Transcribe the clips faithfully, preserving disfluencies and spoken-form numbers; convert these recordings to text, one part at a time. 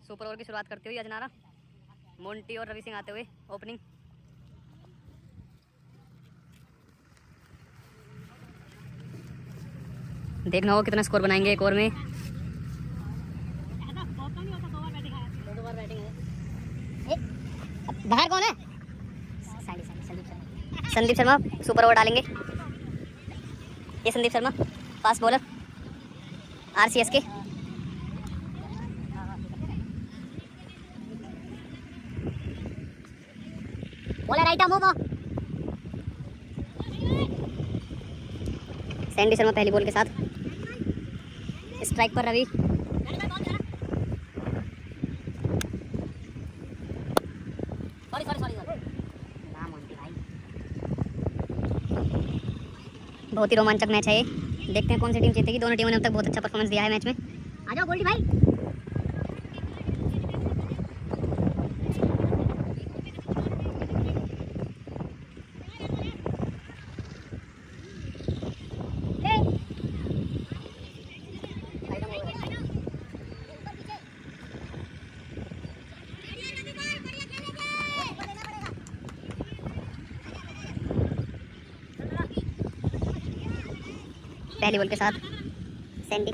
Super over की शुरुआत करते हुए अजनारा, मोंटी और रवि सिंह आते हुए ओपनिंग। देखना होगा कितना स्कोर बनाएंगे एक ओवर में। बाहर कौन है? संदीप शर्मा सुपर ओवर डालेंगे। ये Sandeep Sharma fast bowler R C. Bowler right move. Sandy Sharma पहली बॉल के साथ स्ट्राइक पर रवि। सॉरी सॉरी सॉरी बहुत ही रोमांचक मैच है ये। देखते हैं कौन सी टीम जीतेगी। दोनों टीमों ने अब तक बहुत अच्छा परफॉर्मेंस दिया है मैच में। आ जाओ गोल्डी भाई। पहली बॉल के साथ सैंडी।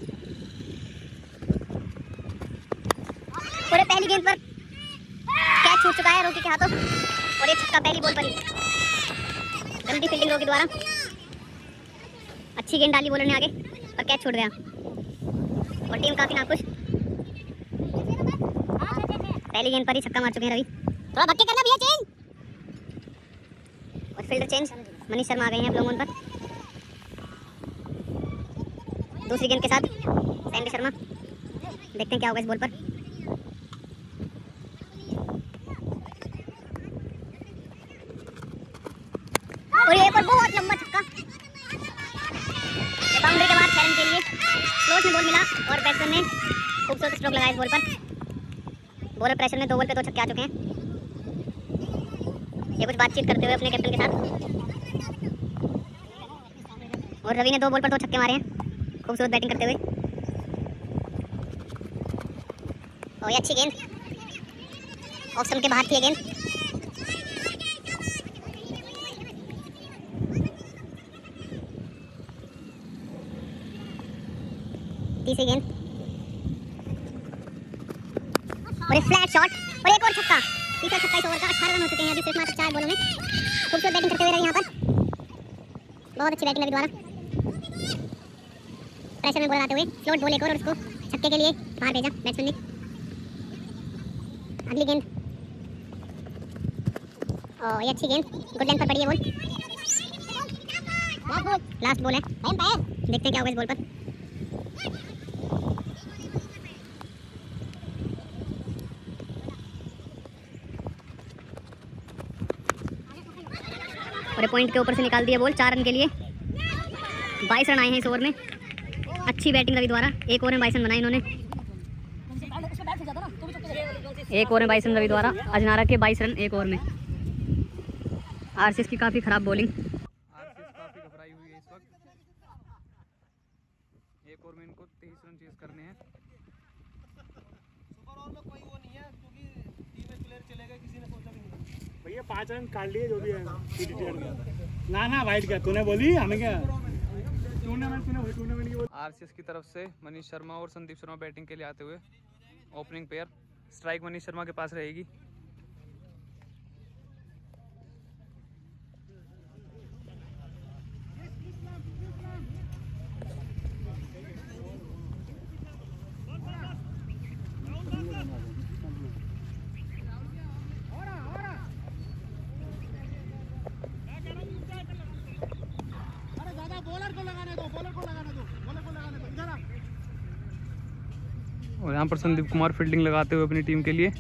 पूरे पहली गेंद पर कैच छूट चुका है रोकी के हाथों और ये छक्का पहली बॉल पर ही। गंदी फील्डिंग रोकी द्वारा। अच्छी गेंद डाली बॉलर ने आगे और कैच छूट गया और टीम काफी नाखुश। पहली गेंद पर ही छक्का मार चुके हैं रवि। थोड़ा धक्के करना भैया। चेंज और फील्डर चेंज। मनीष शर्मा आ गए हैं ब्लॉमोन पर। दूसरी गेंद के साथ सैंडी शर्मा। देखते हैं क्या होगा इस बॉल पर। और ये पर बहुत लंबा छक्का। बाउंड्री के बाद छह रन के लिए क्लोज में बॉल मिला और बैट्समैन ने खूबसूरत स्ट्रोक लगाया इस बॉल पर। बॉलर प्रेशर में दो बॉल पे दो छक्के आ चुके हैं। ये कुछ बातचीत करते हुए अपने कैप्टन के साथ। और रवि ने दो बॉल पर दो छक्के मारे हैं खूबसूरत बैटिंग करते हुए। और ये अच्छी गेंद ऑफ स्टंप के बाहर थी गेंद। तीसरी गेंद और ये फ्लैट शॉट और एक और छक्का। तीसरा छक्का इस ओवर का। अठारह रन हो चुके हैं अभी सिर्फ मात्र चार बॉलों में। खूबसूरत बैटिंग करते हुए रहे यहाँ पर। बहुत अच्छी बैटिंग रवि द्वारा। प्रेशर में बॉल आते हुए फ्लोट बॉल एक और उसको छक्के के लिए बाहर भेजा बैट्समैन ने। अगली गेंद और ये अच्छी गेंद गुड लेंथ पर पड़ी है बॉल। लास्ट बॉल है। देखते हैं क्या होगा इस बॉल पर। और पॉइंट के ऊपर से निकाल दिया बॉल। चार रन के लिए बाईस रन आए हैं इस ओवर में। अच्छी बैटिंग रवि द्वारा। एक ओवर में बाईस रन बनाए इन्होंने। एक ओवर में बाईस रन रवि द्वारा। अजनारा के बाईस रन एक ओवर में। आरसीएस की काफी खराब बॉलिंग। आरसीएस काफी घबराई हुई है इस वक्त। एक ओवर में इनको तेईस रन चेज करने हैं। सुपर ओवर में कोई वो नहीं है क्योंकि टीम में प्लेयर चले गए, किसी ने सोचा भी नहीं। भैया पाँच रन काट लिए जो भी है। ना ना वाइट क्या तूने बोली हमें क्या टूर्नामेंट में टूर्नामेंट की। आरसीएस की तरफ से मनीष शर्मा और संदीप शर्मा बैटिंग के लिए आते हुए। Opening pair strike Manish Sharma के पास रहेगी। बॉलर को लगाने दो, बॉलर को लगाने दो, बॉलर को लगाने दो। इधर आ। और यहाँ पर संदीप कुमार फील्डिंग लगाते हुए अपनी टीम के लिए।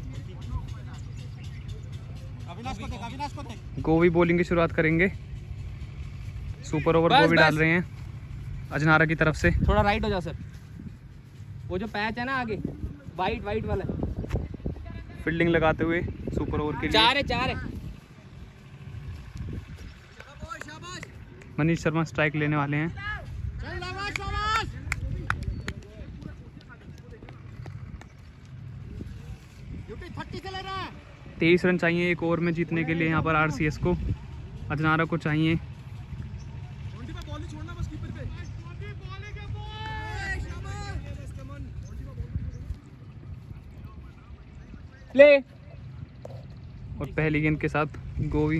अविनाश को देख, अविनाश को देख। गोवी बॉलिंग की शुरुआत करेंगे। सुपर ओवर गोवी डाल रहे हैं अजनारा की तरफ से। थोड़ा राइट हो जाओ सर। वो जो पैच है ना आगे वाइट वाइट वाला फील्डिंग लगाते हुए सुपर ओवर के लिए। चार है चार है। मनीष शर्मा स्ट्राइक लेने वाले हैं। तेईस रन चाहिए एक ओवर में जीतने के लिए यहाँ पर आरसीएस को। अजनारा को चाहिए। प्ले। और पहली गेंद के साथ गोवी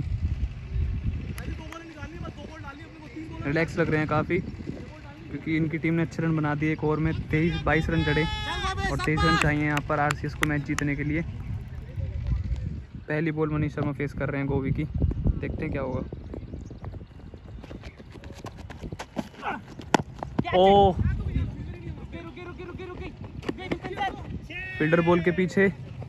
रिलैक्स लग रहे हैं काफ़ी, क्योंकि इनकी टीम ने अच्छे रन बना दिए। एक ओवर में तेईस बाईस रन जड़े और तेईस रन चाहिए यहाँ पर आरसीएस को मैच जीतने के लिए। पहली बॉल मनीष शर्मा फेस कर रहे हैं गोवी की, देखते हैं क्या होगा। ओ फील्डर बॉल के पीछे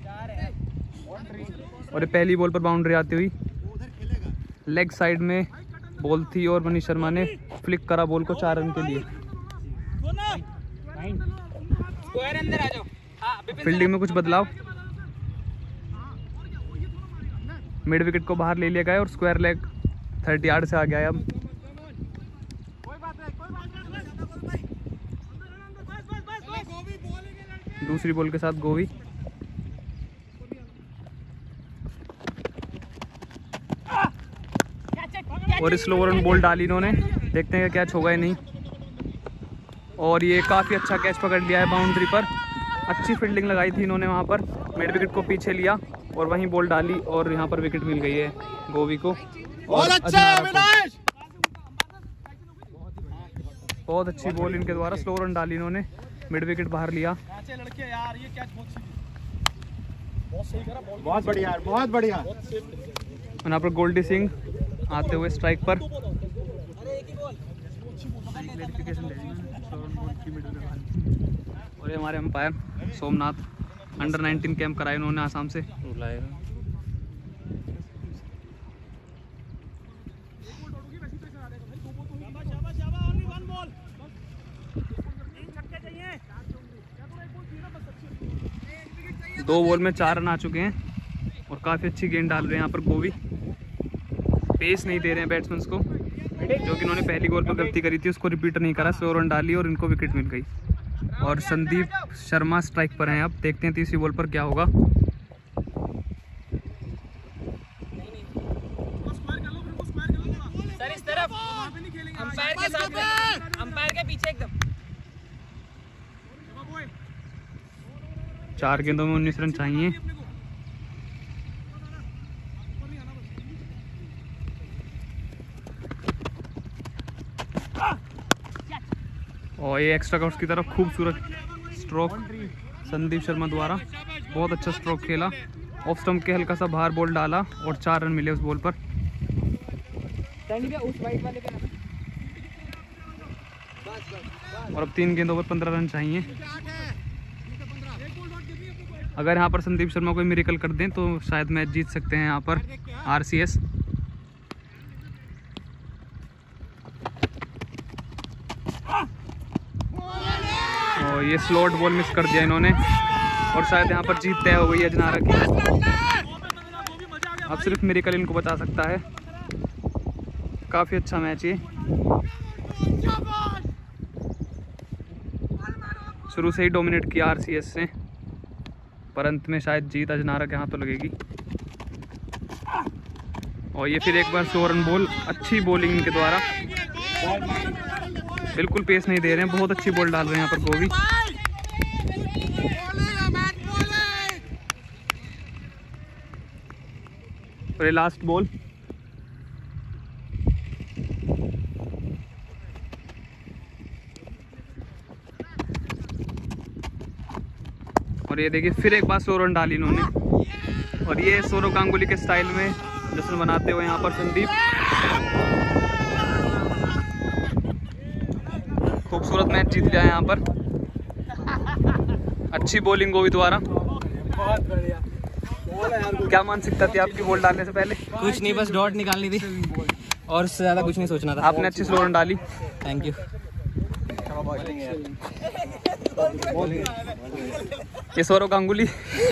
और पहली बॉल पर बाउंड्री आती हुई। लेग साइड में बॉल थी और मनीष शर्मा ने फ्लिक करा बॉल को चार रन के लिए। अंदर आ जाओ। फील्डिंग में कुछ बदलाव, मिड विकेट को बाहर ले लिया गया और स्क्वायर लेग थर्टी यार्ड से आ गया है। अब दूसरी बॉल के साथ गोवी और स्लो रन बॉल डाली इन्होंने, देखते हैं कैच होगा या नहीं। और ये काफ़ी अच्छा कैच पकड़ लिया है बाउंड्री पर। अच्छी फील्डिंग लगाई थी इन्होंने वहाँ पर, मिड विकेट को पीछे लिया और वहीं बॉल डाली और यहाँ पर विकेट मिल गई है गोवी को। और बहुत अच्छी बॉल इनके द्वारा, स्लो रन डाली इन्होंने, मिड विकेट बाहर लिया। बहुत बढ़िया बहुत बढ़िया। यहाँ पर गोल्डी सिंह आते हुए स्ट्राइक पर। और ये हमारे umpire Somnath, under nineteen camp कराए उन्होंने आसाम से। दो बॉल में चार रन आ चुके हैं और काफ़ी अच्छी गेंद डाल रहे हैं यहाँ पर गोवी। पेस नहीं दे रहे हैं बैट्समैन को, जो कि इन्होंने पहली बॉल पर गलती करी थी उसको रिपीट नहीं करा, स्लो रन डाली और इनको विकेट मिल गई। और संदीप शर्मा स्ट्राइक पर हैं। अब देखते हैं तीसरी बॉल पर क्या होगा। सर इस तरफ अंपायर के साथ, अंपायर के पीछे एकदम। चार गेंदों में उन्नीस रन चाहिए। और ये एक्स्ट्रा कवर्स की तरफ खूबसूरत स्ट्रोक संदीप शर्मा द्वारा, बहुत अच्छा स्ट्रोक खेला। ऑफ स्टंप के हल्का सा बाहर बॉल डाला और चार रन मिले उस बॉल पर। और अब तीन गेंदों पर पंद्रह रन चाहिए। अगर यहाँ पर संदीप शर्मा कोई मिरेकल कर दें तो शायद मैच जीत सकते हैं यहाँ पर आरसीएस। और ये स्लॉट बॉल मिस कर दिया इन्होंने और शायद यहाँ पर जीत तय हो गई है अजनारा की। अब सिर्फ मिरेकल इनको बचा सकता है। काफ़ी अच्छा मैच ये, शुरू से ही डोमिनेट किया आरसीएस ने, पर अंत में शायद जीत अजनारा के हाथों लगेगी। और ये फिर एक बार स्लो रन बॉल, अच्छी बॉलिंग इनके द्वारा, बिल्कुल पेस नहीं दे रहे हैं, बहुत अच्छी बॉल डाल रहे हैं यहाँ पर गोवी। और ये लास्ट बॉल, और ये देखिए फिर एक बार स्लो रन डाली इन्होंने। और ये सौरव गांगुली के स्टाइल में जश्न मनाते हुए यहाँ पर संदीप, खूबसूरत मैच जीत लिया है यहाँ पर। अच्छी बॉलिंग गोवी द्वारा। बहुत बढ़िया। क्या मानसिकता थी आपकी बॉल डालने से पहले? कुछ नहीं, बस डॉट निकालनी थी और उससे ज्यादा कुछ नहीं सोचना था। आपने अच्छी स्लो रन डाली, थैंक यू। ये सौरव गांगुली।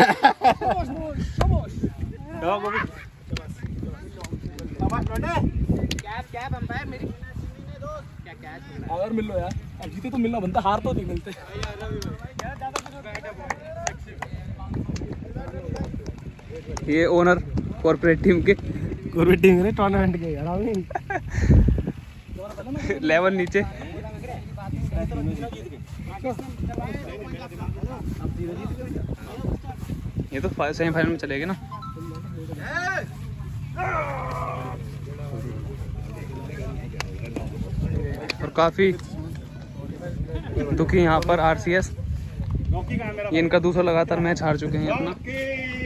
अगर मिल लो यार, अब जीते तो मिलना बनता, हार तो नहीं मिलते। ये ओनर कॉर्पोरेट टीम के, कॉर्पोरेट टीम के टूर्नामेंट के आराम नहीं लेवल नीचे। ये तो सेमीफाइनल में चलेगी ना। और काफी दुखी यहाँ पर आरसीएस, ये इनका दूसरा लगातार मैच हार चुके हैं अपना।